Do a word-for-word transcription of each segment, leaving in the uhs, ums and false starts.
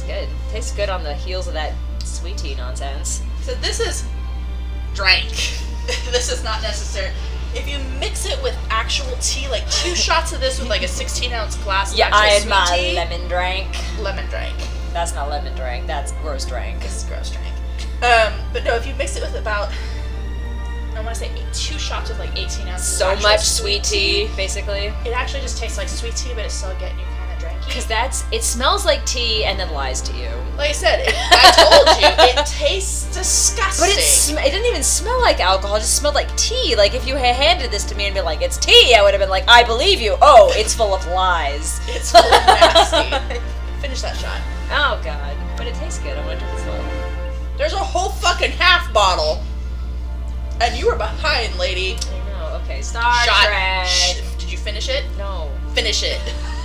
good. Tastes good on the heels of that sweet tea nonsense. So this is drink. This is not necessary. If you mix it with actual tea, like two shots of this with like a sixteen ounce glass of Yeah, I had sweet my tea, lemon drink. lemon drink. That's not lemon drink, that's gross drink. This is gross drink. Um, but no, if you mix it with about, I want to say eight, two shots with like eighteen ounces So of much sweet sweet tea, tea, basically. it actually just tastes like sweet tea, but it's still getting you kind of drinky. Because that's, it smells like tea and then lies to you. Like I said, it, I told you, it tastes disgusting. But it, sm it didn't even smell like alcohol, it just smelled like tea. Like, if you had handed this to me and been like, it's tea, I would have been like, I believe you. Oh, it's full of lies. It's full of nasty. Finish that shot. Oh, God. But it tastes good. I wonder if it's full. There's a whole fucking half bottle. And you were behind, lady. I know. Okay, Star Shot. Trek. Shh. Did you finish it? No. Finish it.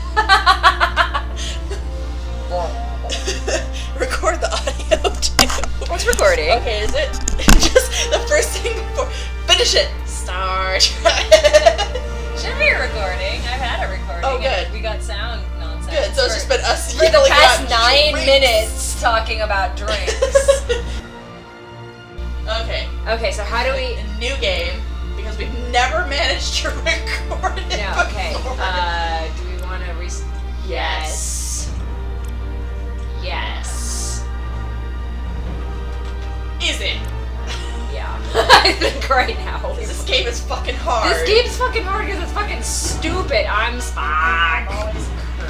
Record the audio, too. What's recording? Okay, is it? Just the first thing before. Finish it. Star Trek. Should be recording. I've had a recording. Oh, good. We got sound nonsense. Good, so it's just been us for the yelling past about nine drinks. minutes talking about drinks. Okay. Okay, so how do we... A new game, because we've never managed to record it No, okay. before. Uh, do we want to re... Yes. Yes. Is it? Yeah. I think right now. This game is fucking hard. This game's fucking hard because it's fucking stupid. I'm Spock. Always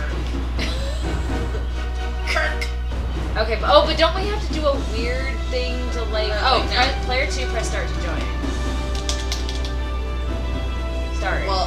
Kirk. Kirk. Okay, but, oh, but don't we have to do a weird thing to like... Uh, oh, like pre that. player two, press start to join. Start. Well.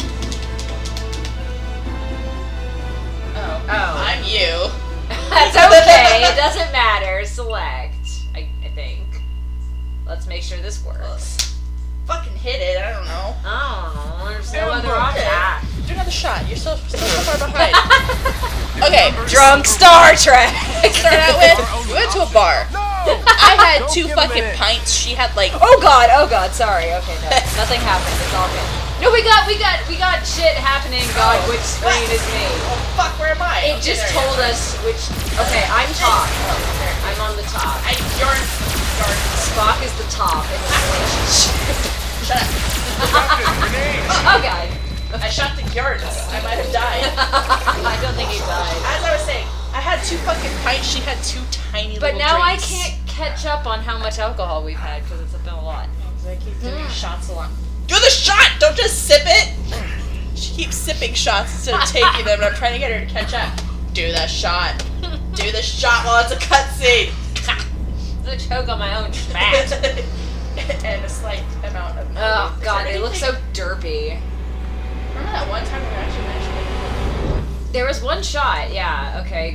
Oh. Oh. I'm you. That's okay. It doesn't matter. Select. I, I think. Let's make sure this works. Fucking hit it. I don't know. Oh, there's no Oh, other okay. option. Do another shot. You're so, still so far behind. Okay. Drunk Star Trek. Start out with, we went to a bar. I had two fucking pints. She had like. Oh god, oh god, sorry. Okay, no, nothing happened. It's all good. No, we got, we got, we got shit happening. God, Oh, which screen what? is me? Oh fuck, where am I? It Okay, just there you told go. us which. Okay, I'm top. I'm on the top. I yarn. Yarn. Spock is the top in this relationship. Shut up. Oh god. I shot the yards. I might have died. I don't think he died. As I was saying, I had two fucking pints. She had two tiny But little now drinks. I can't catch up on how much alcohol we've had because it's been a lot. Because I keep doing shots along. Do the shot! Don't just sip it! She keeps sipping shots instead of taking them, and I'm trying to get her to catch up. Do the shot. Do the shot while it's a cutscene. It's a choke on my own fat. And a slight amount of. Oh Is god, there they look so anything- derpy. Remember that one time we actually managed to make There was one shot, yeah, okay.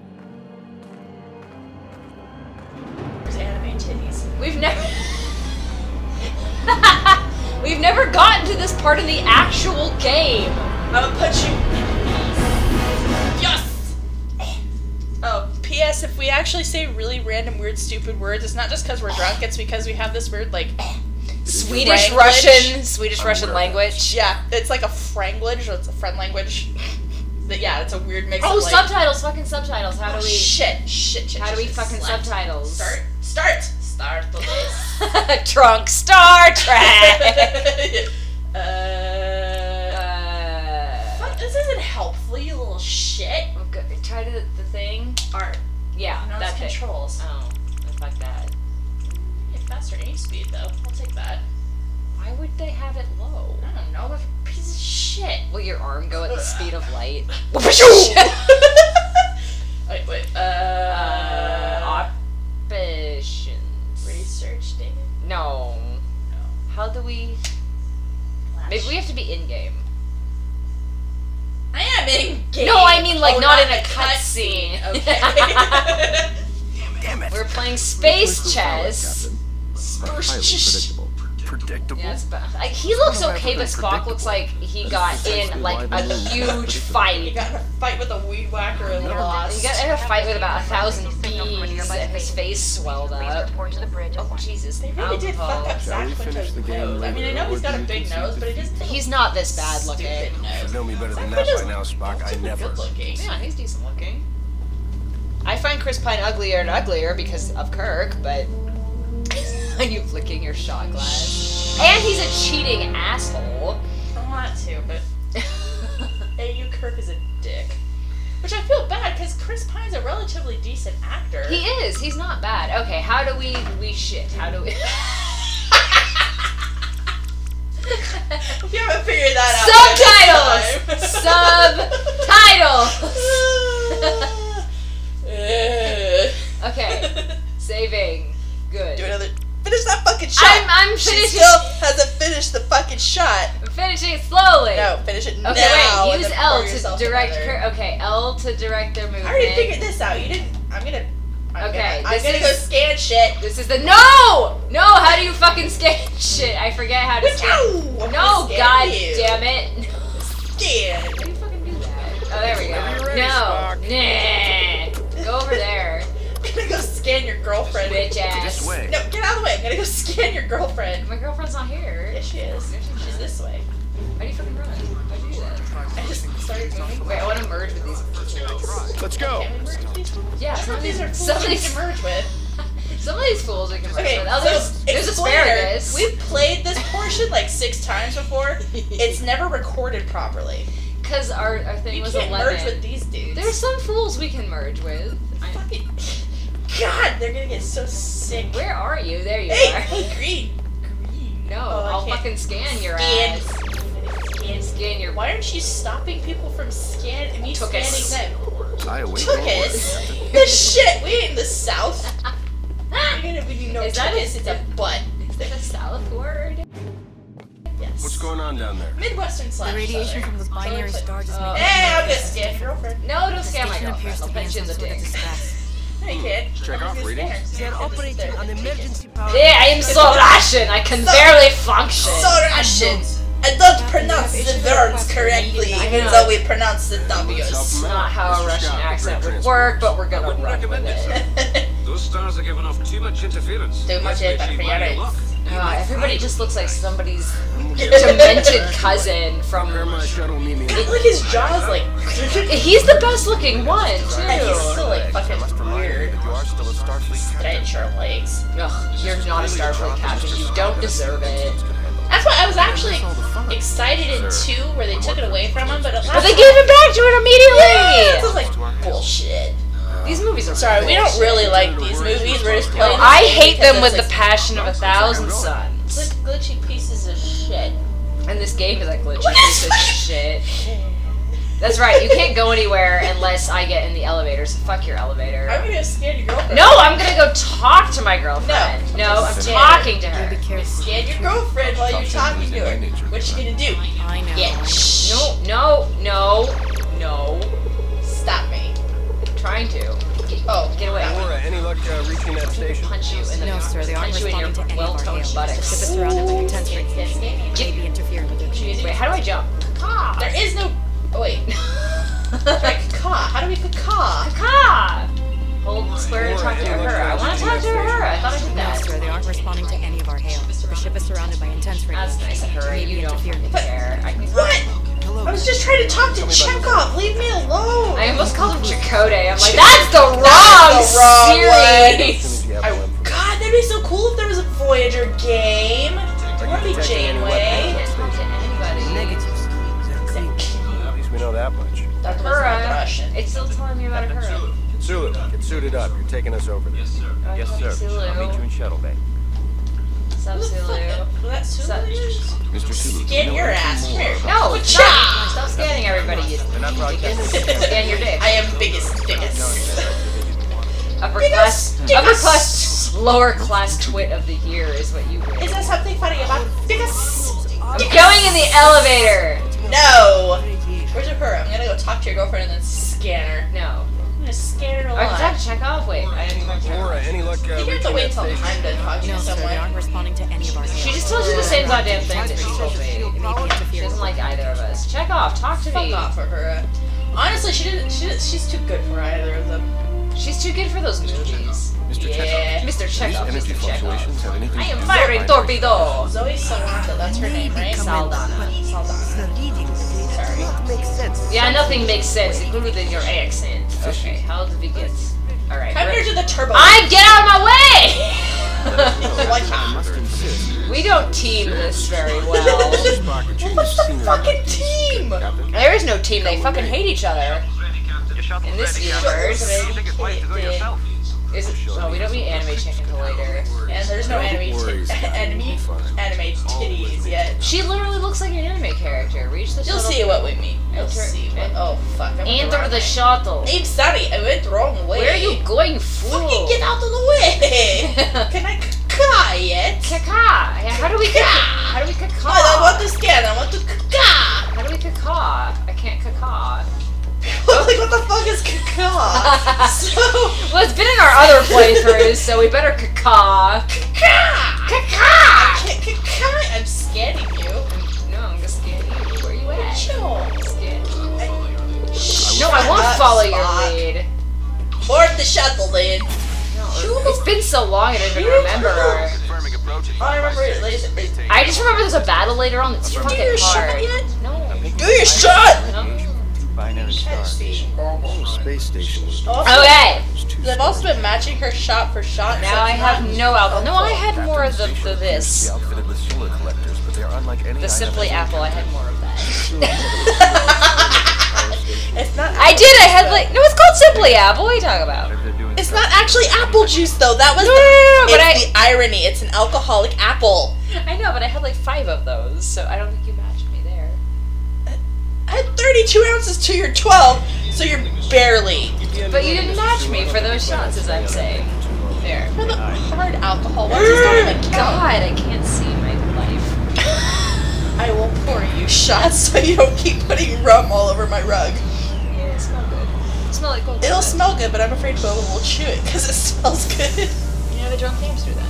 There's anime titties. We've never... We've never gotten to this part of the actual game. I'm gonna put you. Yes! Oh, P S if we actually say really random, weird, stupid words, it's not just because we're drunk, it's because we have this weird, like. Swedish Franglish. Russian, Swedish Russian language. Yeah, it's like a franglish, or it's a friend language. But yeah, it's a weird mix Oh, of like. subtitles, fucking subtitles. How Oh, do we... shit, shit, shit. How do we shit, fucking select. subtitles? Start. Start. Start the list. Drunk Star Trek! uh, uh, fuck, this isn't helpful, you little shit. okay, try to the thing. Art. Yeah, No, that's it's it. controls. Oh, fuck that. Get faster aim speed though. I'll take that. Why would they have it low? I don't know. That's a piece of shit. Will your arm go at the speed of light? Wait, wait. Uh, uh, options. research data. No. No. How do we? Flash. Maybe we have to be in game. I am in game. No, I mean like Oh, not, in a a cutscene. Okay. Damn it. We're playing space chess. Predictable. Predictable. Yeah, it's about, like, he looks okay, but Spock looks like he got in like a huge You fight. got in a fight with a weed whacker and lost. He got in a fight with about a thousand bees, and his face swelled up. Oh Jesus! They really did fuck Alcohol. up Zach Quinto's nose. I mean, I know he's got a big nose, but it is He's not this bad stupid looking. You nose. should know me better than Zach that Quinto's by now, Spock. I never. good looking. Yeah, he's decent looking. I find Chris Pine uglier and uglier because of Kirk, but are you flicking your shot glass? And he's a cheating asshole. I want to, but A U Kirk is a dick. Which I feel bad because Chris Pine's a relatively decent actor. He is. He's not bad. Okay, how do we we shit? How do we? If you haven't figured that out. Subtitles. Subtitles. Okay. Saving. Good. Do another. Finish that fucking shot. I'm, I'm she finishing. still hasn't finished the fucking shot. I'm finishing it slowly. No, finish it now. Okay, wait. Use and L pour to yourself direct. another. Cur okay, L to direct their movement. I already figured this out. You didn't. I'm gonna. I'm Okay, Gonna, I'm this gonna is- go scan shit. This is the no, no. How do you fucking scan shit? I forget how to scan. No, I'm No, gonna scan god you. damn it. Scan. How do you fucking do that? Oh, there we go. Ready, No, Spock. nah. Go over there, I'm gonna go scan your girlfriend. bitch ass. This way. No, get out of the way. I'm gonna go scan your girlfriend. My girlfriend's not here. Yes, she is. She's this way. How do you fucking run? How do you do that? I just started moving. Wait, I want to merge with these. Let's go. Can we merge with these? Yeah, Some some of these are some fools of we these, can merge with. some of these fools we can merge Okay, with. Oh, so there's, there's explainer. asparagus. We've played this portion like six times before. It's never recorded properly. Because our, our thing You was can't eleven. merge with these dudes. There's some fools we can merge with. I, fucking. God, they're gonna get so sick. where are you? There you Hey, are. hey, green. No, Oh, I I'll can't fucking scan your Scan. ass. Scan. Scan your. Why aren't you stopping people from scanning me Took us. scanning them? I await Took your us. orders. The shit. We ain't in the south. Even if you know Is took that us, it's a butt. Is that a South word? Yes. What's going on down there? Midwestern slash. The radiation Southern. from those binary Southern stars is Oh. making Hey, I'm gonna scan your girlfriend. No, don't the scan my station appears girlfriend. I'll to be in punch you in some the sort of dick. distress. Hey, kid. Check I'm off gonna readings. scan her. They are operating on emergency power. Yeah, I am so Russian. I can So- barely function. So Russian. I don't pronounce the words correctly, I even know. though we pronounce the W's. It's not how a Russian accent would work, but we're gonna run with it. Those stars are giving off too much interference. Too much Let's make you run your interference. luck. Uh, everybody just looks like somebody's demented cousin from. Prepare my shuttle, meet me. Look, his jaw's like. He's the best looking one And he's too. still like fucking Must remind me weird. that you are still a Starfleet captain. Stretch your legs. Ugh, you're not a Starfleet captain. You don't deserve it. That's why I was actually excited in two where they took it away from him, but at But last they gave it back to it This immediately. is like bullshit. These movies are Sorry, we don't bullshit. really like these movies. We're just playing. I this game hate them because with it's the passion of a thousand suns. like glitchy pieces of shit. And this game is a glitchy piece of shit. That's right, you can't go anywhere unless I get in the elevator, so fuck your elevator. I'm gonna scan your girlfriend. No, I'm gonna go talk to my girlfriend. No. No, I'm Scan talking to Be her. careful. Scan your girlfriend while you're talking to her. What you gonna do? I know. Yeah. Shh. No, no, no, no. Stop me. I'm trying to. Get, Oh, get away. Laura, any luck uh, reaching that station? Punch you in the No, sir, they aren't punch you in your responding to any of our well-toned hails. The buttocks. ship is surrounded by intense Scan, scan, radiation. scan. May be interfering with their Wait, Wait, how do I jump? Caw. There is no. Oh wait. Like caw. How do we caw? Caw. Hold square to talk to her. I want to talk to her. I thought I did No, that. sir, they aren't responding to any of our hails. The ship is surrounded by intense That's radiation. nice of her. May be You don't interfering fucking with care. I can. What? I was just trying to talk to Chekhov. Leave me alone. I almost called him Chakotay. I'm like, that's the wrong That's the wrong series. As soon as you have I, one for God, that'd be so cool if there was a Voyager game. I want to be Janeway. Can't talk to anybody. Negatives. At least we know that much. That was not Kura. Russian. It's still telling me about her. Sulu, get suited up. You're taking us over this. Yes, sir. Sulu. I'll meet you in Shuttle Bay. Sub Sulu. Was that Sup? Sulu? Mister Sulu. Scan your ass. Come here. No, Cha! stop. Stop scanning everybody. You They're not broadcasting. scan your dick. I am biggest, biggest. Upper Biggest, class, biggest. upper class, lower class twit of the year is what you. Is there something funny about biggest? I'm going in the elevator. No. Where's your her? I'm gonna go talk to your girlfriend and then scan her. No. I'm gonna scan her I can talk alive. to Chekhov. Wait, I didn't talk to Laura, her. any luck uh, You have to reaching wait that till station? time to talk to No, sir, they someone. aren't responding to any of our hails. She just told you the same goddamn thing that she told me. May be She interfering doesn't with like either of us. Chekhov, talk to Fuck me. off for her. Honestly, she didn't. She didn't, she's too good for either of them. She's too good for those movies. Mister Yeah. Chekhov. Mister These Chekhov, energy Mister fluctuations Chekhov. have anything I to am do firing with torpedo. Zoe Salanta, that's her name, right? Saldana. Saldana. Sorry. Yeah, nothing makes sense, including your accent. Okay, how did we get? Alright. turbo. I get out of my way! Like, We don't team this very well. what's the fucking team? There is no team, they fucking hate each other. In this universe. Is it, oh, we don't meet anime chick until later. And there's no anime, t enemy, anime titties yet. She literally looks like an anime character. Reach the You'll shuttle. see what we mean. You'll Enter- see what. Oh fuck! I went the Enter wrong the way. shuttle. I'm sorry, I went the wrong way. Where are you going, fool? Fucking get out of the way! Can I caca yet? Caca. Yeah, how do we caca? How do we caca? I don't want to scan. I want to caca. How do we caca? I can't caca. Like what the fuck is caca? So Well, it's been in our other playthroughs, so we better caca. caca. Caca. I can't caca. I'm scanning you. No, I'm gonna scan you. Where are you at? Chill. Scan. I- No, I won't Shut follow up, your Spock. lead. Board the shuttle, then. No, it's been so long I don't even remember our... All I remember is, is, is I just remember there's a battle later on that's Do fucking your shot hard. yet? No. do your shot. No. Binary stars. Oh, space station. Also, Okay. I've also been matching her shot for shot. Now I have no alcohol. No, I had more of the, the this. Outfitted with solar collectors, but they are unlike any The Simply Apple, I had more of that. It's not. I did, I had like... No, it's called Simply Apple. What are you talking about? It's not actually apple juice though. That was No, the, no, no, no, but it's I- the irony. It's an alcoholic apple. I know, but I had like five of those, so I don't think you matched me there. I had thirty-two ounces to your twelve, so you're barely. But you didn't match me for those shots, as I'm saying. There. For the hard alcohol ones, it's not even count. God, I can't see my life. I will pour you shots so you don't keep putting rum all over my rug. Yeah, it smells good. It smells like gold. It'll smell good, but I'm afraid Boba will chew it because it smells good. You know the drunk hamster then.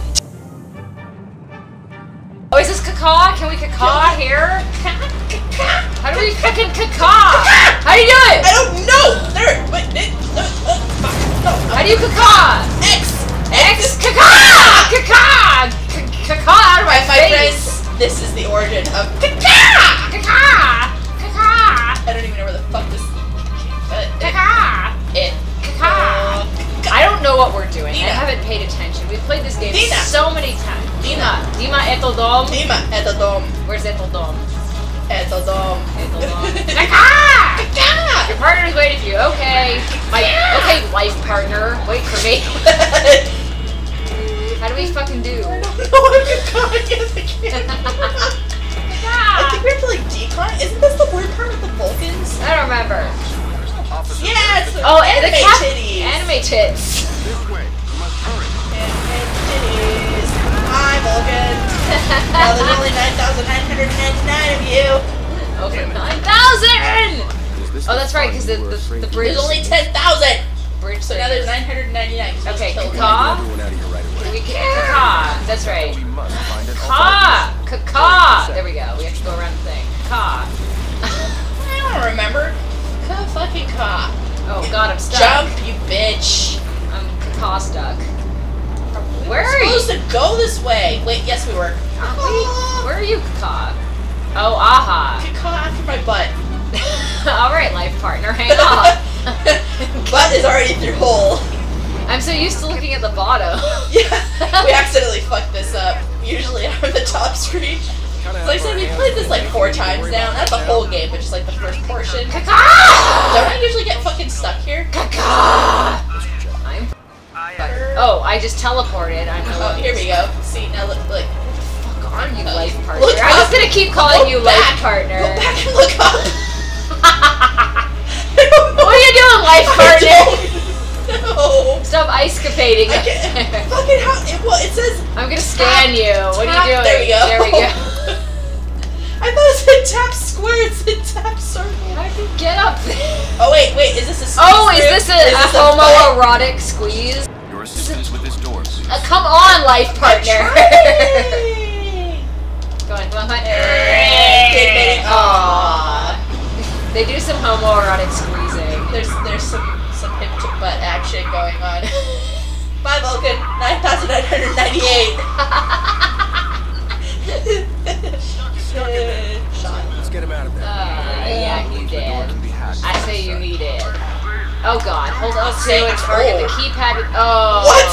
Oh, is this caca? Can we caca here? How do we fucking caca? How do you do it? I don't know. There. Wait. It, no. Oh, fuck. No. How do you caca? X. X caca! Caca! Caca out of my My face! friends, this is the origin of caca. Caca! Caca! I don't even know where the fuck this. Uh, it. Caca! it Caca! I don't know what we're doing. Dina. I haven't paid attention. We've played this game Dina. so many times. Dina. Dima Etodom. Dima, etodom. Where's Etodom? Etodom. Etodom. Caca! Caca. Your partner's waiting for you. Okay. My okay, life partner. Wait for me. How do we fucking do? I don't know what caca is again. I think we have to like decon. Isn't this the weird part with the Vulcans? I don't remember. Yes. Oh, and the anime cap titties. anime tits. This way. You must hurry. Anime titties. Hi, Vulcan. Now there's only nine thousand nine hundred ninety-nine of you. Okay, nine thousand. Is this Oh, that's right, fun because you the, were the afraid the to bridge. There's only ten thousand. bridge. So now there's nine hundred ninety-nine. Okay, Killed get caca. everyone out of here right away. We can caca. That's right. We must find an Caca. alternative. Caca. There we go. We have to go around the thing. Caca. I don't remember. Ka fucking ka. Oh God, I'm stuck. Jump, you bitch. I'm caca stuck. We Where were are you? supposed to go this way. Wait, yes we were. Aren't we? Where are you, caca? Oh, aha. Caca after my butt. All right, life partner, hang on. Butt is already through hole. I'm so used to looking at the bottom. Yeah, we accidentally fucked this up. Usually on the top screen. So like I said, we played this like four times now. Not the whole game, but just like the first portion. Don't Caca. I usually get fucking stuck here? Caca. I'm. Oh, I just teleported. I'm. Oh, here we go. See, now look, like, Fuck on you, life partner. Look I'm up. just gonna keep calling Go you back. life partner. Go back and look up. What are you doing, life partner? No. Stop ice-capating. I can't. Fucking how? It, well, it says. I'm gonna scan Tap, you. What tap. are you doing? There we go. There we go. I thought it said tap square. It said tap circle. How did you get up there? Oh wait, wait. Is this a? Oh, squeeze is through? this a, Is a this butt? homoerotic squeeze? Your assistance with this door, please. Uh, come on, life partner. Trying. Go on, come on, come on. Aww. They do some homoerotic squeezing. There's there's some some hip to butt action going on. Bye, Vulcan. Nine thousand nine hundred ninety-eight. Shot. Let's get him out of there. Uh, yeah, he The door did. can be hacked. I say you he did. Oh God, hold L two Say and target the oh. keypad. With, oh. What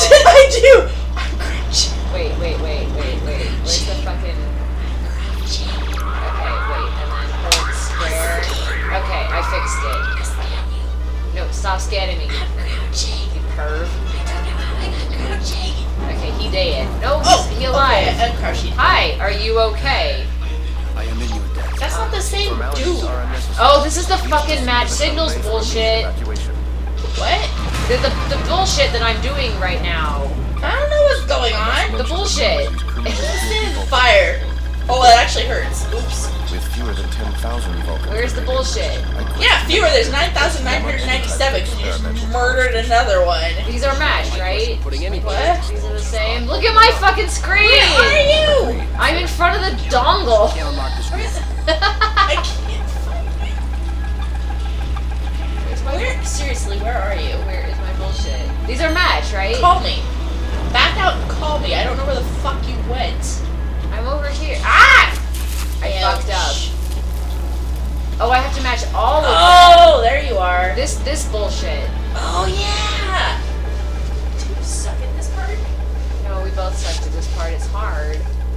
I'm crouching. Hi, are you okay? I am in your debt. That's not the same dude. Oh, this is the fucking match signals bullshit. What? The, the, the bullshit that I'm doing right now. I don't know what's going on. The bullshit. It's just in fire. Oh, that actually hurts. Oops. With fewer than ten thousand Vulcans. Where's the bullshit? Yeah, fewer. There's nine thousand nine hundred ninety-seven because you just murdered another one. These are matched, right? What? These are the same. Look at my fucking screen! Where are you? I'm in front of the dongle. Can't unlock this Where is it? I can't find it. Where's my Where? Seriously, where are you? Where is my bullshit? These are matched, right? Call me. Back out and call me. I don't know where the fuck you went. I'm over here. Ah! I Yeah. fucked up. Oh, I have to match all of them. Oh, there you are. This this bullshit. Oh yeah. Do you suck at this part? No, we both sucked at this part. It's hard.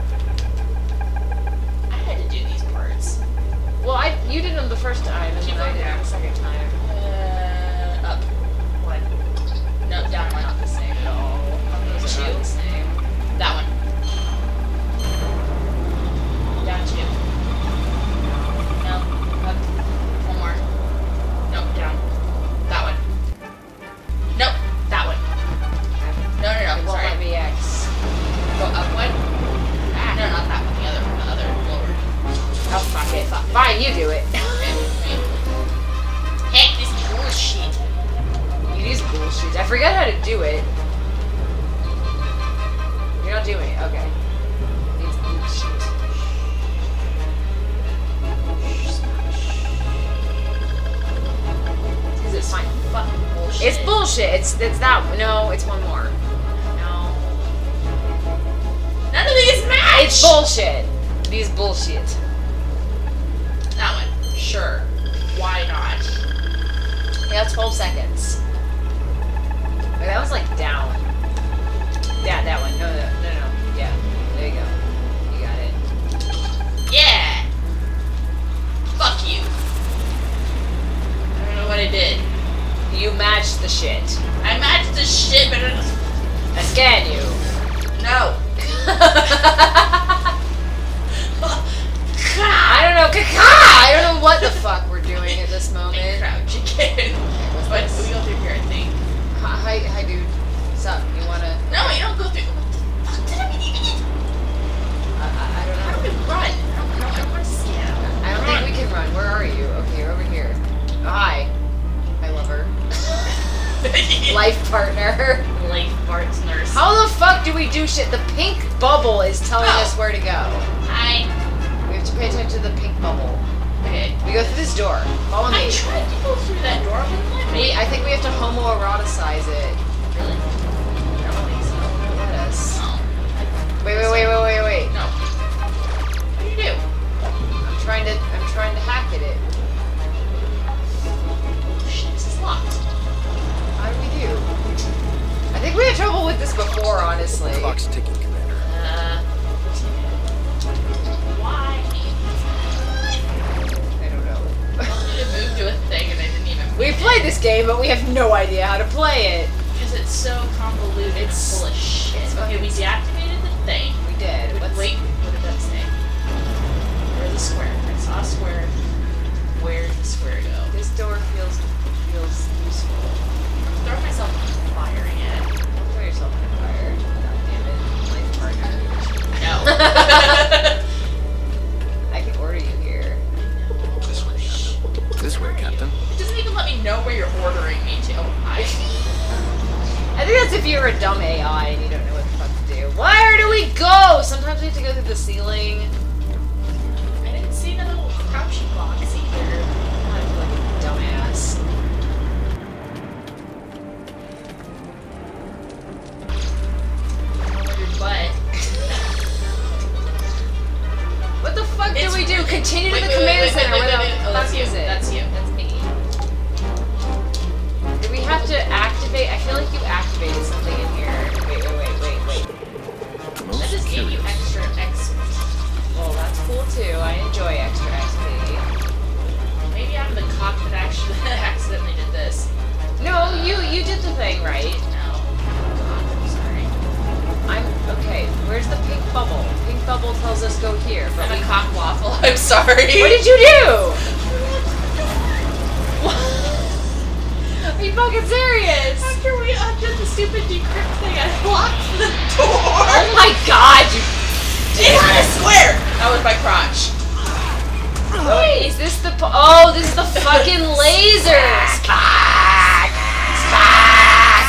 I had to do these parts. Well, I you did them the first time, and Keep then I going did down. them the second time. Uh, up. One. No, down They're one. not the same at all. Those are not Two. the same. That one. Down two. No. Up. One more. No, down. That one. Nope. That one. No, no, no. It won't Sorry. let me X. Go up one. Ah, no, not that one. The other one. The other lower. Oh, fuck it. Fine, you do it. Heck, this bullshit. It is bullshit. I forgot how to do it. You're not doing it. Okay. It's bullshit. Is it fine? Fucking bullshit. It's bullshit. It's it's that one. No, it's one more. No. None of these match. It's bullshit. These bullshit. That one. Sure. Why not? Yeah, twelve seconds. Wait, that was like down. Yeah, that one. No, no, no, no. Yeah. There you go. You got it. Yeah. Fuck you. I don't know what I did. You matched the shit. I matched the shit, but it was... I scan you. No. I don't know. Kaka! I don't know what the fuck we're doing at this moment. And crouch again. But we go through here, I think. Hi, hi, dude. What's up? You wanna? No, you don't go through. What the fuck did I mean? I, I, I don't know. How do we run? I don't know. I want to see it. I don't think we can run. Where are you? Okay, you're over here. Oh, hi. Hi, lover. Life partner. Life partners. How the fuck do we do shit? The pink bubble is telling Oh. us where to go. Hi. We have to pay attention to the pink bubble. Okay. We go through this door. Follow me. I tried to go through that door. Wouldn't let me. We, I think we have to homoeroticize it. Really? I don't think so. Let us. No. Wait, wait, wait, wait, wait, wait. No. What do you do? I'm trying to. I'm trying to hack at it. Oh, shit, this is locked. How do we do? I think we had trouble with this before, honestly. Clock's ticking, Commander. Uh. Why? I don't know. I wanted to move to a thing and I didn't even. We played this game, but we have no idea how to play it. Because it's so convoluted. It's- full of shit. it's Okay, we fucking- deactivated the thing. We did. Wait, Let's- wait, what did that say? Where's the square? I saw a square. Where's the square go? This door feels feels useful. Throw myself on fire again. Don't throw yourself in the fire. God damn it. Life partner. No. I can order you here. This way, Captain. This way, Captain. It doesn't even let me know where you're ordering me to. Oh, hi. I think that's if you're a dumb A I and you don't know what the fuck to do. Where do we go? Sometimes we have to go through the ceiling. I didn't see the little crouching box either. I feel like a dumbass. Over your butt. What the fuck It's do we do? really- Continue to wait, the wait, command wait, wait, center. wait, Where wait, the wait. Oh, fuck that's you. is it? That's you. That's me. Do we have to activate? I feel like you activated something in here. Wait, wait, wait, wait, wait. That Most just gave you curious. extra X. Well, that's cool too. I enjoy extra X P. Maybe I'm the cock that actually accidentally did this. No, you you did the thing right. No. God, I'm sorry. I'm okay. Where's the pink bubble? go here. But I'm we a cock waffle. I'm sorry. What did you do? Are you fucking serious? After we undid the stupid decrypt thing, I blocked the door. Oh my god, you... It had a square. That was my crotch. Wait, is this the... Po oh, this is the fucking laser. Spark! Spark!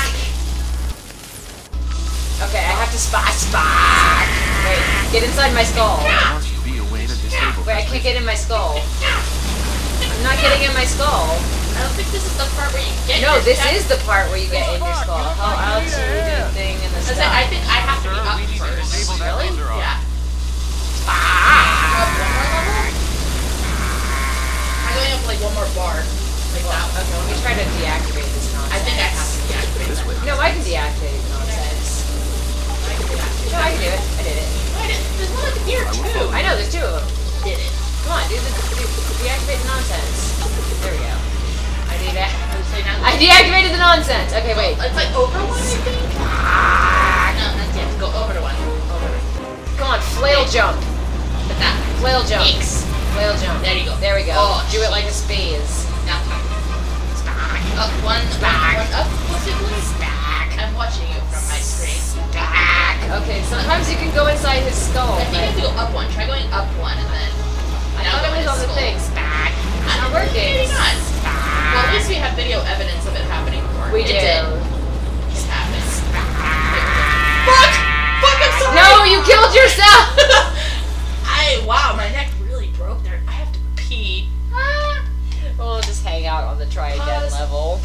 Okay, I have to spot spark. Wait, get inside my skull. Wait, I can't get in my skull. I'm not getting in my skull. I don't think this is the part where you get. No, your this step. is the part where you get in your skull. How else do you do the thing in the I, stuff? said, I think I have to be up first. Really? Yeah. Ah! Up one more level? I'm going up like one more bar. Like Well, that. okay, let me try to deactivate this nonsense. I think I have to deactivate This that. way. No, I can deactivate the nonsense. I can do that. No, I can do it. I did it. Why did- There's one like here too. I know, there's two of them. Did it. Come on, do the do, deactivate the nonsense. There we go. I did it. I would say now. I deactivated the nonsense. Okay, wait. It's like over one, I think. Ah! No, not yet. Go over to one. Over. Come on, flail jump. But that. Flail jump. X. Flail jump. There you go. There we go. Oh, do it like a space. Now. Up one. Back. One up. Possibly. Back. I'm watching you from my screen. Back. Okay, sometimes you can go inside his skull. I think you have but to go up one. Try going up one and then. I now thought go it was in on the skull. things. Back. It's not working. Maybe not. Well, at least we have video evidence of it happening before. We it do. Did. It happened. Fuck! Fuck! I'm sorry. No, you killed yourself. I wow, my neck really broke there. I have to pee. We'll just hang out on the try again Pause. level.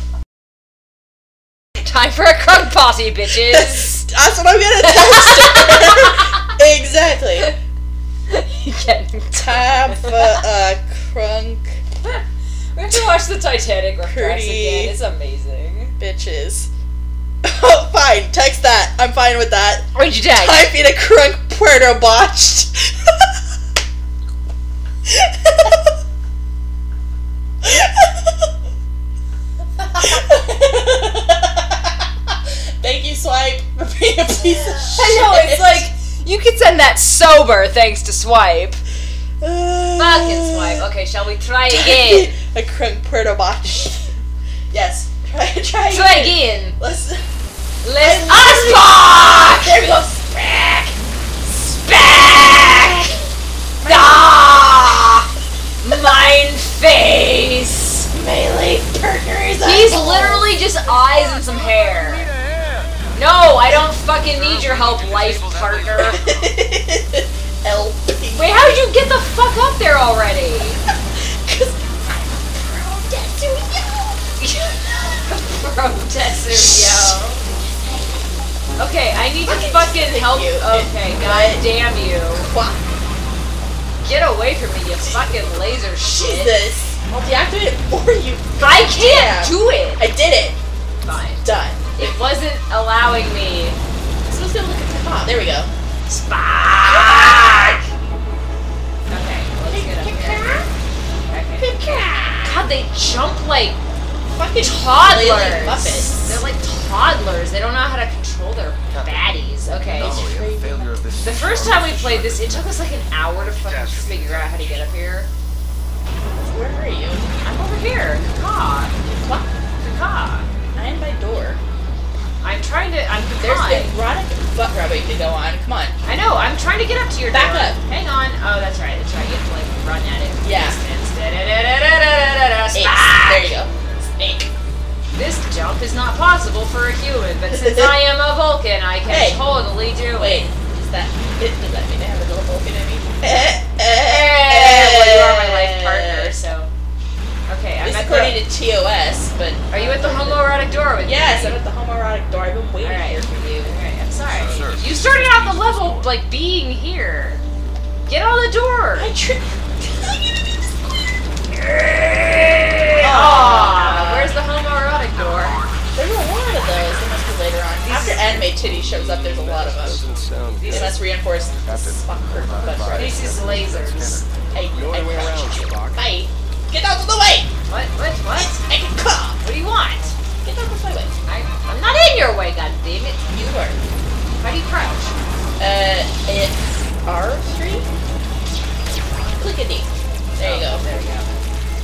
Time for a crunk posse, bitches. That's what I'm gonna tell you. Exactly. Getting Time for a crunk, We have to watch the Titanic reference Pretty. again. It's amazing. bitches. Oh, fine. Text that. I'm fine with that. What'd you tag? Time for you to crunk Puerto botched. Thank you, Swipe, for being a piece of shit. I know, it's like, you can send that sober thanks to Swipe. Uh, Fucking Swipe. Okay, shall we try again? A crunk Puerto botch. Yes. Try, try, Try again. Let's. Let's I Spark! There we go. Sprack. Back! Ah! Mind face! Melee partner is He's literally just eyes and some hair. No, I don't fucking need your help, life partner. L P. Wait, how did you get the fuck up there already? Cause I'm pro Protessurio. Okay, I need to fucking Thank help. you. Okay, It- god what? damn you. What? Get away from me, you fucking laser shit. Jesus. I'll deactivate it for you. I can't Damn. do it. I did it. Fine. Done. It wasn't allowing me. I'm supposed to look at the top. There we go. Spark! Okay, let's get up here. Okay. God, they jump like Fucking toddlers. flailing Muppets. They're like toddlers. They don't know how to control their baddies. Okay. Anomaly and the failure of this The first time we played this, it took us like an hour to fucking figure out how to get up here. Where are you? I'm over here. Caw. What? Caw. I'm by door. I'm trying to. I'm There's fine. erotic butt rubbing to go on. Come on. I know. I'm trying to get up to your Back door. up. Hang on. Oh, that's right. That's right. You have to like run at it. Yeah. Distance. Da-da-da-da-da-da-da. Ace. Spark! There you go. Snake. This jump is not possible for a human, but since I am a Vulcan, I can Hey. totally do Wait. it. Does that does that mean I have a little Vulcan in me? Eh, well, you are my life partner, so. Okay, I'm It's at according the. to T O S, but Are you at the homoerotic door with yes, me? I'm at the homoerotic door. I've been waiting Alright. here for you. Alright, I'm sorry. Sure. You started out the level like being here. Get on the door. I tricked. Aw, where's the homoerotic door? There's a lot of those. They must be later on. After anime titty shows up, there's a lot of them. doesn't sound They good. must reinforce Captain. fucker butt rubbing. This is lasers. I, Your I way around, crushed you. Spock. Bye. Get out of the way! What? What? What? I can come! What do you want? Get out of my way. I, I'm not in your way, goddammit. You are. How do you crouch? Uh, it's R three? clickety. There you go. There we go.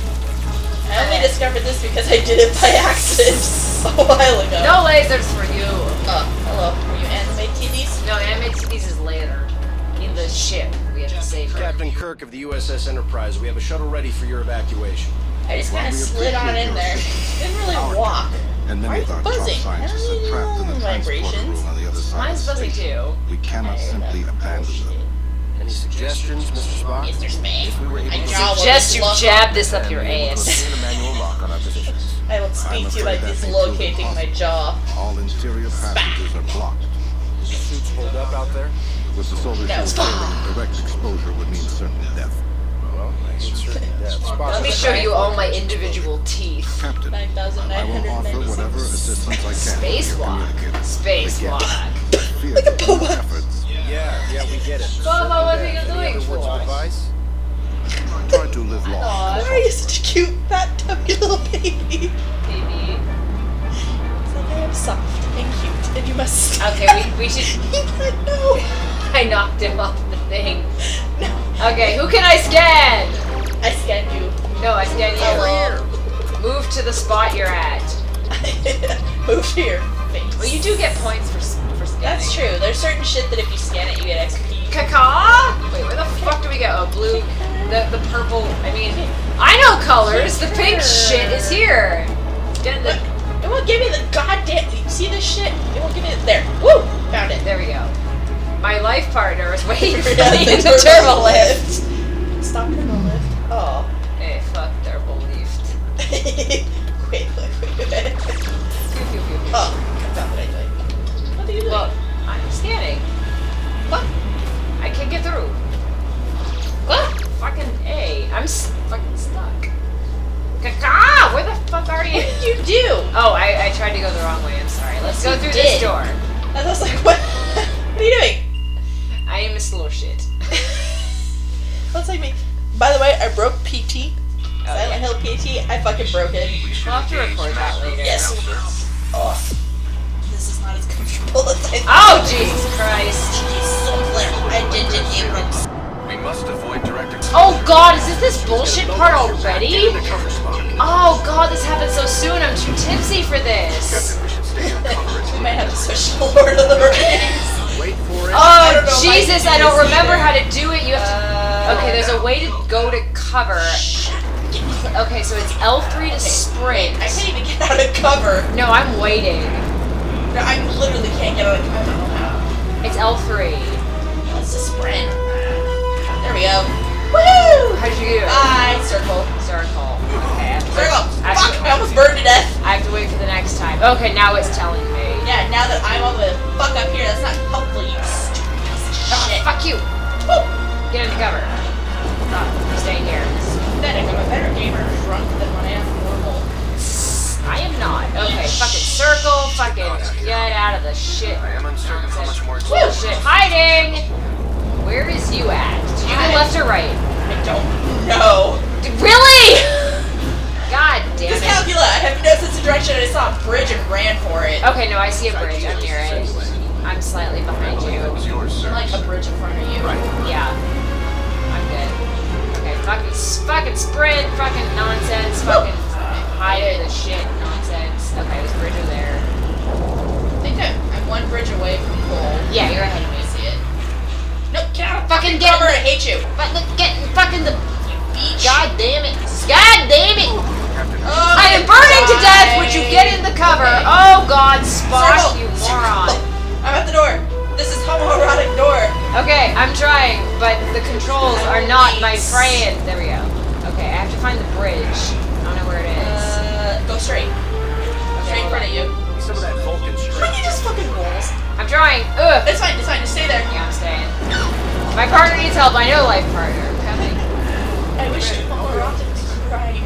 I only discovered this because I did it by accident a while ago. No lasers for you. Oh, hello. Are you anime titties? No, anime titties is later. In the ship. We have to save her. Captain Kirk of the U S S Enterprise, we have a shuttle ready for your evacuation. I just kind of slid on in there. Didn't really walk. And Why many is of it our buzzing? top I scientists don't are even trapped in know the transporter vibrations. room on the other side Mine's of the buzzing station. too. We cannot simply abandon them. Any suggestions, Mister Spock? Mister Space. If we were able My to jaw will Suggest you disloc- jab this up your and be able to ass. obtain a manual lock on our positions. I will speak to you by I'm afraid that may dislocating prove my jaw. All interior passages are blocked. Does the suits hold up out there? With the solar No. shield failing, direct exposure would mean certain death. Well, I need certain death. Spock, Let me show you all my individual teeth. Captain, nine thousand I nine will hundred offer whatever ninety-six. assistance I can. to your Spacewalk. communicator. Spacewalk. Fear that your efforts. Yeah, yeah, we get it. Bobo, what are you Any doing other words for? of advice? Try to live long. Aw, why are you such a cute, fat, tubby little baby? Baby. It's like I am soft and cute, and you must. Okay, we, we should. He's like, no. I knocked him off the thing. No. Okay, who can I scan? I scanned you. No, I scan you. Hello. Move to the spot you're at. Move to your face. Well, you do get points for for scanning. That's true. There's certain shit that if you scan it, you get X P. Caca? Wait, where the fuck do we go? Oh, blue. The the purple. I mean, I know colors. The pink shit is here. Get the. It won't give me the goddamn. You see this shit? It won't give me the. There. Woo! Found it. There we go. My life partner is waiting for Yeah, me the in the turbo turbo lift. Stop turbo lift. Oh. Hey, fuck turbo lift. wait, wait, wait, wait. Pew, pew, pew, pew. Oh, I found what I doing. What are you doing? Well, I'm scanning. What? I can't get through. What? Fucking A. I'm s fucking stuck. Caca! Where the fuck are you? What did you do? Oh, I, I tried to go the wrong way. I'm sorry. Let's go You through did. this door. I was like, what? What are you doing? I am a slow shit. That's like me. By the way, I broke P T. Oh, Silent yeah. Hill P T. I fucking broke it. We'll have to record that later. Yes. Oh. This is not as comfortable as I Oh, Jesus Christ. I did it, Abrams. We must avoid direct exposure. Oh God, is this this bullshit part already? Oh God, this happened so soon. I'm too tipsy for this. We should stay uncovered. We might have to switch to Lord of the Rings. Wait for it. Oh don't know Jesus, my I don't keys remember either. how to do it. You have to. Okay, there's a way to go to cover. Okay, so it's L three to sprint. I can't even get out of cover. No, I'm waiting. No, I literally can't get out of cover. I don't know how. It's L three. Let's just sprint. There we go. Woo! How'd you do it? I circle. Circle. Okay. I have to, Circle. I have Fuck! to- I almost burned to death. I have to wait for the next time. Okay, now it's telling me. Yeah, now that I'm all the fuck up here, that's not helpful, you stupid piece of Oh, shit. fuck you. Woo! Get into cover. Oh, I'm staying here. Pathetic. I'm a better gamer drunk than when I am normal. I am not. Okay, fucking circle. Fucking get out of the shit. I am uncertain how much more Bullshit. Hiding. Where is you at? Did you go I- left or right? I don't know. Really? God damn it. Dyscalculia. I have no sense of direction. I saw a bridge and ran for it. Okay, no, I see a bridge. I'm near it. I'm slightly behind you. That was yours, sir. Like a bridge in front of you. Yeah. I'm good. Okay, fucking, fucking sprint, fucking nonsense, fucking hide the shit nonsense. Okay, there's a bridge over there. I think I'm, I'm one bridge away from the goal. Yeah, you're ahead of me. I see it. No, get out of Fucking fucking get cover. in I hate you. But look, get in fucking the. Beach. God damn it. God damn it. Oh, I am burning to death. die. Would you get in the cover? Okay. Oh God, Spock, Circle. you moron. I'm at the door. This is homoerotic door. Okay, I'm trying, but the controls are not my friend. There we go. Okay, I have to find the bridge. I don't know where it is. Uh, go straight. Straight in front of you. Some of that Vulcan He strength. just fucking rolls. I'm trying. Ugh. It's fine. It's fine. Just stay there. Yeah, I'm staying. My partner needs help. I know life partner. I'm coming. I wish homoerotic was crying.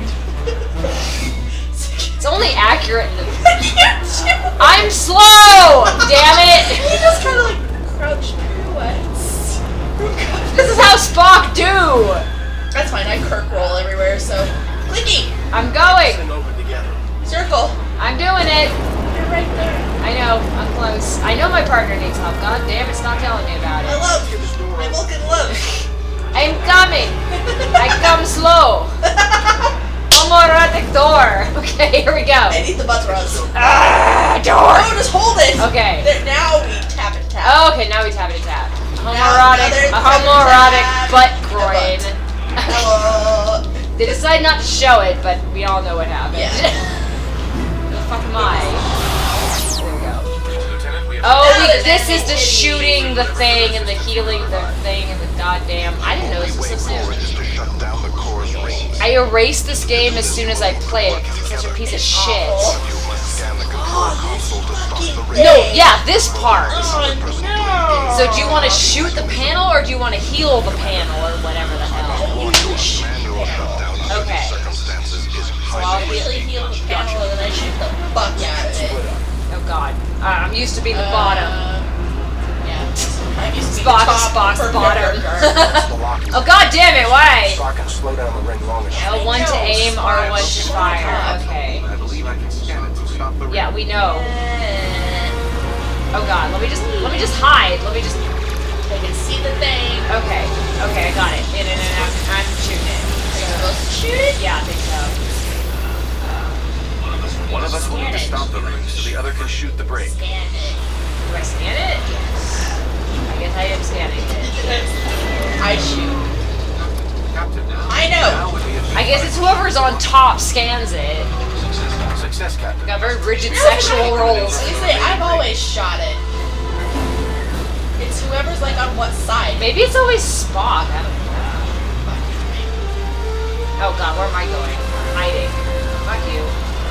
It's only accurate in the. You I'm slow! Damn it! just kind of like crouch pirouettes. This is how Spock do! That's fine. I Kirk roll everywhere, so clicky. I'm going! Send over together. Circle. I'm doing it! You're right there. I know, I'm close. I know my partner needs help. God damn, it's not telling me about I it. love my Vulcan love. I'm coming. I come slow. Homoerotic door. Okay, here we go. I need the butt thrust. Ah, door. No, just hold it. Okay. There, now we tap and tap. Oh, okay, now we tap it and tap. Now- Homoerotic, now there's a tap and homoerotic tap. butt The groin. Hello. They decided not to show it, but we all know what happened. Yeah. Who the fuck am I? There we go. Lieutenant, we have Oh, Now we, the this is enemy the titties. shooting the thing and the healing the thing and the goddamn. I didn't know this was so soon. is to shut down the core's rings. I erased this game as soon as I play it because it's such a piece of shit. You must scan the control console to stop the ring. No, yeah, this part. Oh no. So do you want to shoot the panel or do you want to heal the panel or whatever the hell? Manual shutdown under Okay. these circumstances is So I'll immediately heal the panel and then I shoot the fuck out of it. Oh god. Uh, I'm used to being the bottom. Uh, yeah. I'm used to being Spock, the top Spock, for bottom. the lock. Oh god damn it, why? So I can slow down the ring long enough. L one to aim, R one to fire. Okay. I believe I can scan it to stop the ring. Yeah, we know. Oh god, let me just let me just hide. Let me just I can see the thing. Okay. Okay, I got it. In and out. I'm shooting it. Are you supposed to shoot it? Yeah, I think so. One of us will need to stop the ring so the other can shoot the brake. Scan it. Do I scan it? Yes. I guess I am scanning it. I shoot. Captain, I now know. would be a I guess it's whoever's on top scans it. success, Captain. Got very rigid sexual roles. I say I've always shot it. It's whoever's like on what side. Maybe it's always Spock. I don't know. Oh god, where am I going? I'm hiding. Fuck you.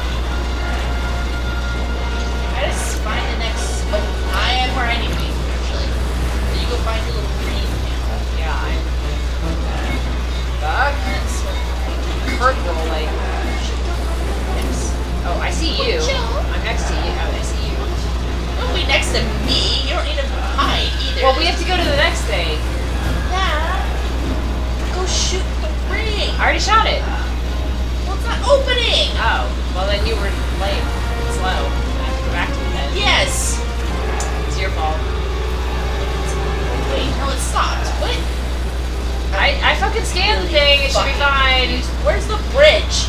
I just find the next. Oh, I am where I need to be. Actually, so you go find your little green panel. Yeah, I'm. Fuck. That's Hurt rolling. next. Oh, I see you. I'm next to you. Oh, I see you. Don't be next to me. You don't need to hide either. Well, we have to go to the next thing. Yeah. Go shoot the ring. I already shot it. Well, it's not opening. Oh, well then you were late. Slow. I have to go back to the bed. Yes. It's your fault. Wait, no, it stopped. What? I, I fucking scanned the thing. It should be fine. Where's the bridge?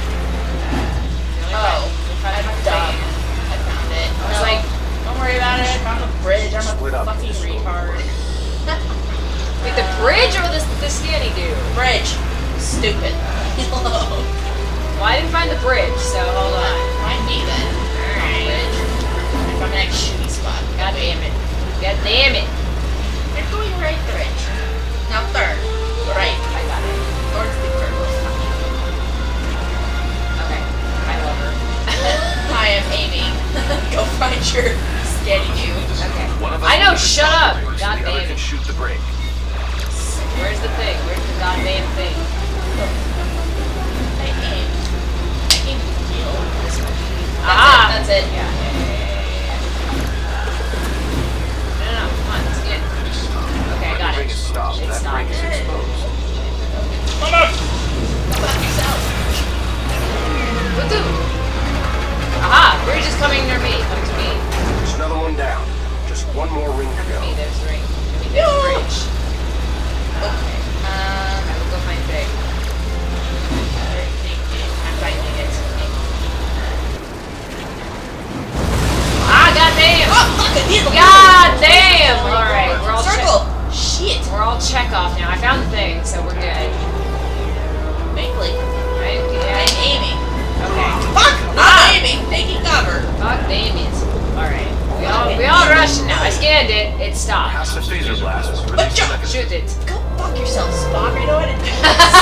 Oh, I'm I'm dumb. I found it. I was No, like, don't worry about it. I found the bridge. I'm Split a up. fucking retard. wait, the bridge or the, the scanny dude? Bridge. Stupid. Hello. Well, I didn't find the bridge, so hold on. Find me then. Alright. Bridge. I found the next shooting spot. God damn it. God damn it. You're going right bridge. Now third. Right. I got it. Towards the third. Okay. I love her. I am aiming. Go find your scanning you. Okay. One of us I know, will need to shut stop up. the ring so God the other damn can it. shoot the brake. Where's the thing? Where's the goddamn thing? I aim. I aim to kill this one. That's Ah! it. That's it. Yeah, yeah, yeah, yeah, yeah, yeah. No, no, no. Come on. Let's get Okay, I got The ring it. is stopped. It That stopped. brake is exposed. Come on. Fuck yourself. What the? Aha! Bridge is coming near me. Come to me. There's another one down. Just one more ring to Come to go. me. There's the ring. Come to me. There's the bridge. Okay. Um, I will go find Big. I'm finding it. Ah, goddamn! oh, fuck it. He's God damn! Alright, we're all Circle. check. Shit. We're all check off now. I found the thing, so we're good. Bingley. Right? I'm Yeah. aiming. Okay. Fuck! Not Ah! aiming. Taking cover. Fuck damn it. Alright. We all we all rushing now. I scanned it. It stopped. Pass the phaser blast. But Release the you- second. Shoot it. Go fuck yourself, Spock. I know how to do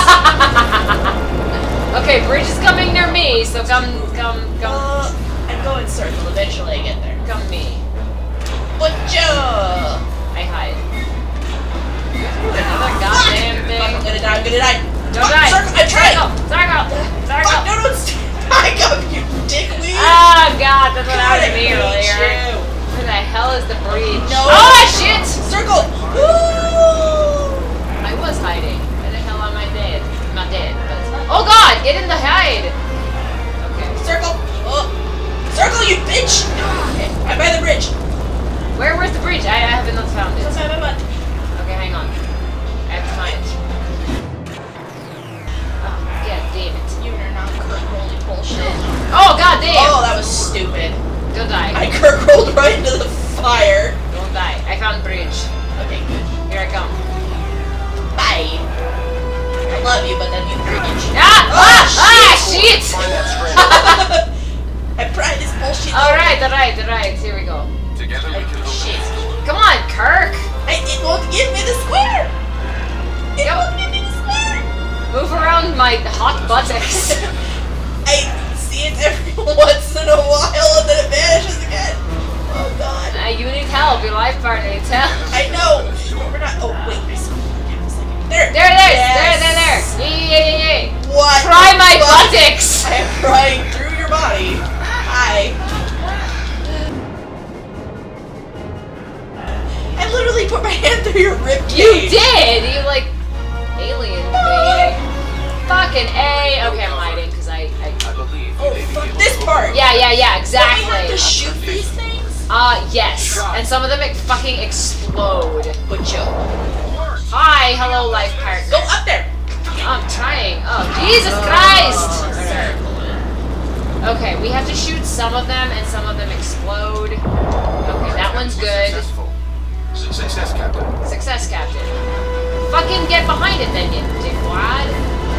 this. Okay, bridge is coming near me, so come come come Uh, I'm going circle. Eventually I get there. come me. Butcha! I hide. Another goddamn Fuck, I'm thing. gonna die. I'm gonna die. Don't Fuck, die. Circle. I'm trying. Circle. Circle. Fuck, Circle. no, no, it's- I got you, dickweed. Oh god, that's what God, happened I to me hate earlier. you. Where the hell is the bridge? No. Oh shit! Circle. Woo! I was hiding. Where the hell am I dead? I'm not dead, but it's not. Oh god, get in the hide! Okay. Circle. Oh. Circle, you bitch. Okay, I'm by the bridge. Where where's the bridge? I, I haven't found it. That's my butt. Okay, hang on. I have to behind. Oh, god damn it. You are not Kirk rolling bullshit. Oh, god damn! Oh, that was stupid. Don't die. I Kirk rolled right into the fire. Don't die. I found bridge. Okay, good. Here I come. Bye. I love you, but then you bridge. Ah! Oh, ah! Ah! shit. Shit! I tried this bullshit. Alright, alright, alright. Here we go. Together we can Shit. Come on, Kirk! I, it won't give me the square. It Go. won't give me the square. Move around my hot buttocks. I see it every once in a while and then it vanishes again. Oh god. Uh, you need help. Your life partner needs help. I know. We're not. Oh wait. There. There, there, Yes. there, there, there. Yeah, yeah, yeah, yeah. What? Try my What? buttocks. I am prying through your body. Hi. I literally put my hand through your rib cage. You did. You like alien me. Fucking A. Okay, I'm hiding because I, I. I believe Oh, fuck this part. Yeah, yeah, yeah. Don't we have Exactly. to shoot these things? Uh, yes. And some of them ex- fucking explode. But Joe. Hi, hello, life partner. Go up there. I'm trying. Oh, Jesus Christ! Okay, we have to shoot some of them, and some of them explode. Okay, that one's good. Successful. Success, Captain. Success, Captain. Fucking get behind it then, you dickwad.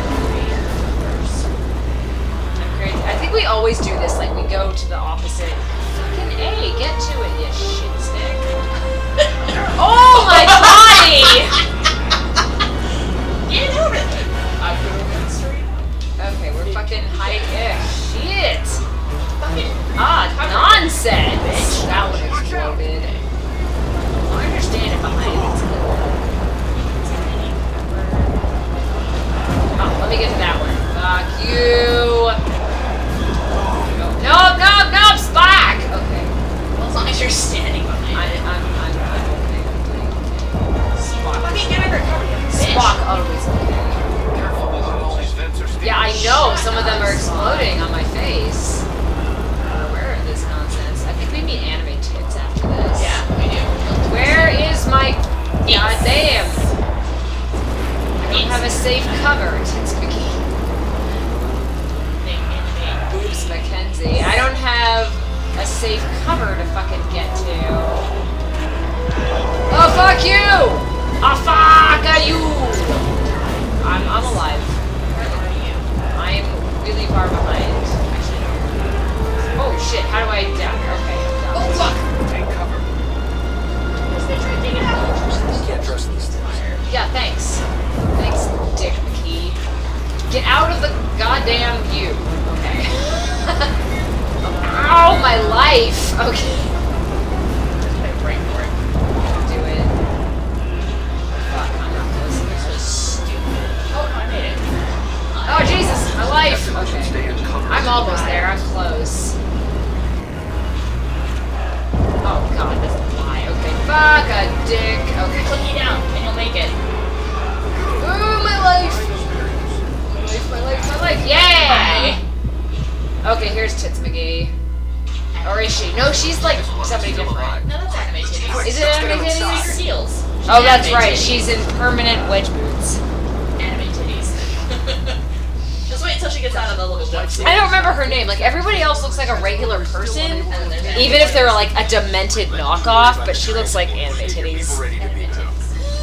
I'm crazy. I think we always do this, like we go to the opposite. Fucking A, get to it, you shit stick. Oh my body! Get over it. I'm going straight up. Okay, we're fucking hiding. Ugh, shit! Fucking. Ah, nonsense! That one exploded. I understand it behind it. Oh, let me get to that one. Fuck you! Nope, nope, nope! Spock! Okay. Well, as long as you're standing behind I'm, it. I'm, I'm, I'm okay. I'm doing okay. Spock. Let me get under cover, you bitch. Spock always okay. Careful, all these vents are steel. Yeah, I know. Some of them are exploding on my face. Where is this nonsense? I think we meet anime tits after this. Yeah, we do. Where is my goddamn? I don't have a safe cover. Tits McKee. Oops, Mackenzie. I don't have a safe cover to fucking get to. Oh fuck you! Oh fuck you! I'm I'm alive. I'm really far behind. Oh shit! How do I down? Okay. I'm down. Oh fuck! Take cover. You can't trust these things. Yeah, thanks. Thanks, Dick McKee. Get out of the goddamn view. Okay. Ow, my life. Okay. My brain for it. Do it. Fuck, I'm not close enough. This was stupid. Oh, no, I made it. Oh, Jesus, my life. Okay. Stay in cover. I'm almost there. I'm close. Oh, God, that's a lie. Okay, fuck a dick. Okay. Put you down, and you'll make it. Ooh, my life. My life, my life, my life. Yay! Okay, here's Tits McGee. Or is she? No, she's like somebody different. No, that's anime titties. Is it anime These titties? are heels. Oh, that's Anime right. titties. She's in permanent wedge boots. Anime titties. Just wait until she gets out of the little jumpsuit. I don't remember her name. Like, everybody else looks like a regular person, even if they're like a demented knockoff, but she looks like anime titties. Ready to be moved.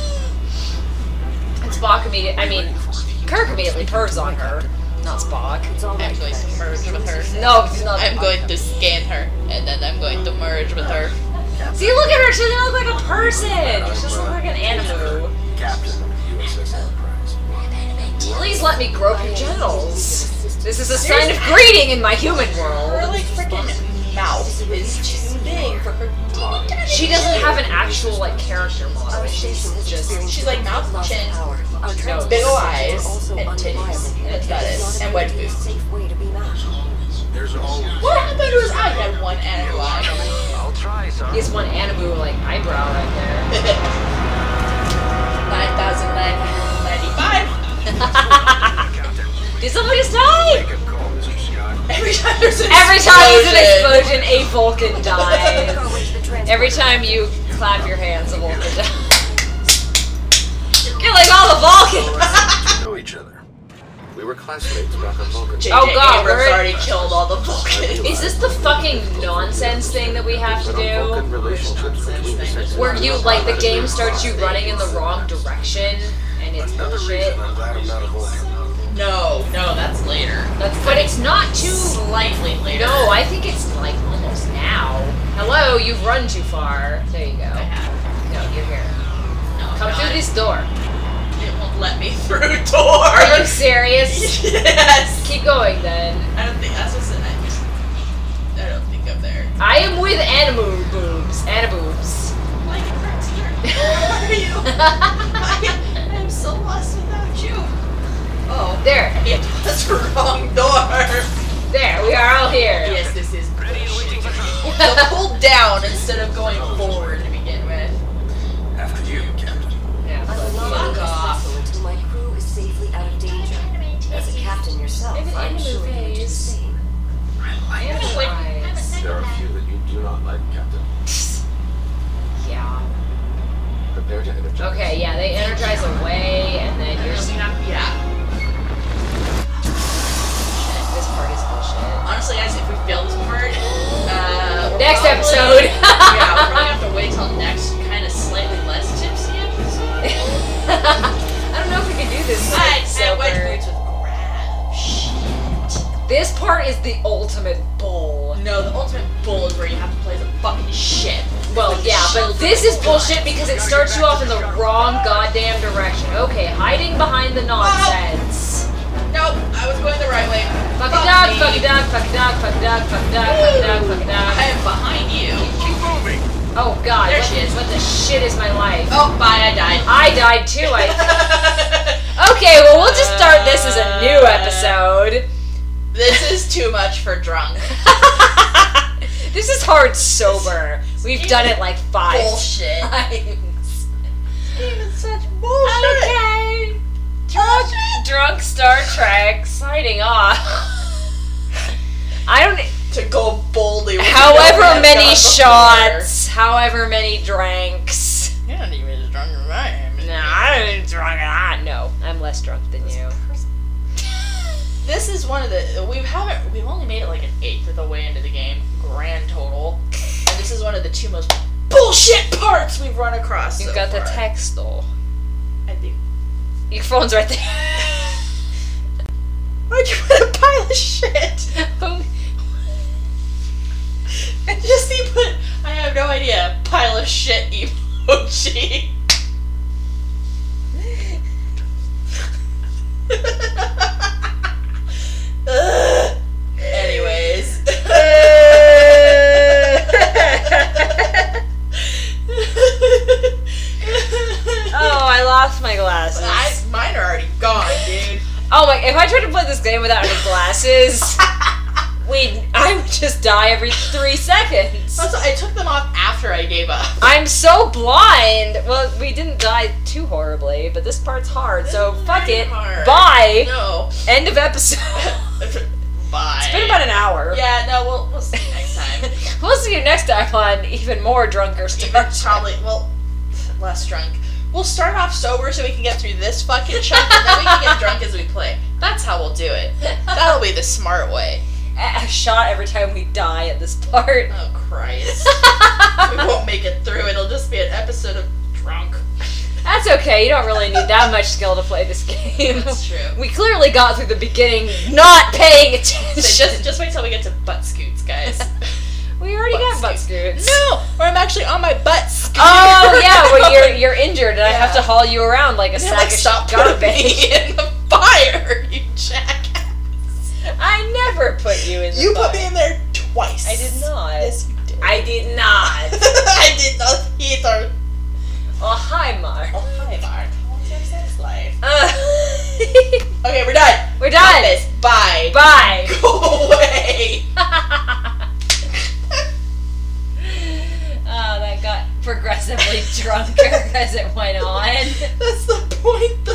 And Spock immediately, I mean, Kirk immediately purrs on her. Not Spock. I'm going to merge with her. No, he's not. I'm going to scan her, and then I'm going to merge with her. See, look at her. She doesn't look like a person. She doesn't look like an animal. Captain of the U S S Enterprise. Please let me grope your genitals. This is a sign of greeting in my human Her world. like freaking mouth is too big for her. She doesn't have an actual like character model. She's just She's like mouth, chin, nose. big ol' eyes, and titties, and that's about it. And wedge boots. There's always What happened to his eye? He had one animal eye. I'll try, son. He has one animu like eyebrow right there. Nine thousand nine hundred ninety-five. Did somebody just die? make a call, Mister Scott. Every time there's an Every time there's an explosion. explosion, a Vulcan dies. Every time you clap your hands, a Vulcan dies. You're You're like all the Vulcans. To know each other. We were classmates back on Vulcan. J J Oh, God, Abrams we're- already killed all the Vulcans. Is this the fucking nonsense thing that we have to But on Vulcan do? relationships between the sexes Where are you, not like, the automatically game starts you wrong. running in the wrong direction, and it's Another bullshit. reason I'm glad I'm not a Vulcan. No, no, that's later. That's, but it's not too... Slightly later. No, I think it's, like, almost now. Hello, you've run too far. There you go. I have. No, you're here. No, Come not. through this door. It won't let me through door. Are you serious? Yes. Keep going, then. I don't think that's what's in it. I don't think I'm there. I am with animal boobs. Anaboobs. Like a frontier. Where are you? I am so lost without you. Oh, There. it was the wrong door. There, we are all here. Yes, this is bullshit. So pull down instead of going forward to begin with. After you, Captain. Yeah, I will fuck not you. launch this vessel until my crew is safely out of danger. As a captain yourself, Maybe the I'm enemy sure you would do the phase. same. Analyze. There are a few that you do not like, Captain. Yeah. Prepare to energize. Okay, yeah, they energize away, and then you're... Yeah. This part is bullshit. Honestly, guys, if we fail this part, uh, we're Next probably- episode. Yeah, we're probably have to wait till next, kind of slightly less tipsy episode. I don't know if we can do this. I like, said wedge sober. boots with grab. Shit. This part is the ultimate bull. No, the ultimate bull is where you have to play the fucking shit. Well, Like yeah, but children this is of bullshit life. because it starts you off in the wrong goddamn direction. Okay, hiding behind the nonsense. Nope, I was going the right way. Fuck a Fuck dog, me. fuck a dog, fuck a dog, fuck a dog, fuck a dog, fuck a dog, fuck a I dog. am behind you. Keep moving. Oh god, There what, she is. what the shit is my life? Oh, bye, I died. I died too, I... Okay, well we'll just start this as a new episode. This is too much for drunk. This is hard sober. We've done it like five Bullshit. times. Even such bullshit. Okay. Drunk, drunk Star Trek signing off. I don't. To go boldly. with no However one many I've done shots, however many drinks. before. You're not even as drunk as I am. Nah, I'm not drunk. Ah, no, I'm less drunk than you. This is one of the we haven't we've only made it like an eighth of the way into the game, grand total, and this is one of the two most bullshit parts we've run across. You so got the far. text though. I think. Your phone's right there. Why'd you put a pile of shit? I just he put I have no idea pile of shit emoji. Ugh. Anyways. Oh, I lost my glasses. I, mine are already gone, dude. Oh my! If I tried to play this game without any glasses, we I would just die every three seconds. Also, I took them off after I gave up. I'm so blind. Well, we didn't die too horribly, but this part's hard, so This is fuck very it. hard. Bye. No. End of episode. Bye. It's been about an hour. Yeah, no, we'll, we'll see you next time. We'll see you next time on even more drunker Star Even Trek. probably, well, less drunk. We'll start off sober so we can get through this fucking chunk, and then we can get drunk as we play. That's how we'll do it. That'll be the smart way. A shot every time we die at this part. Oh, Christ. We won't make it through. It'll just be an episode of drunk. That's okay. You don't really need that much skill to play this game. That's true. We clearly got through the beginning not paying attention. So just, just wait till we get to butt scoots, guys. We already Butt got butt scoots. No, where I'm actually on my butt scoot. Oh yeah, well you're you're injured and I have to Yeah. haul you around like a Yeah, sack like, of stop putting garbage. me in the fire, you jackass. I never put you in the You fire. put me in there twice. I did not. Yes, you did. I did not. I did not either. Oh hi Mark. Oh, hi, Mark. What's your sex life? Uh, Okay, we're done. We're done. This. Bye. Bye. Go away. Oh, that got progressively drunker as it went on. That's the point.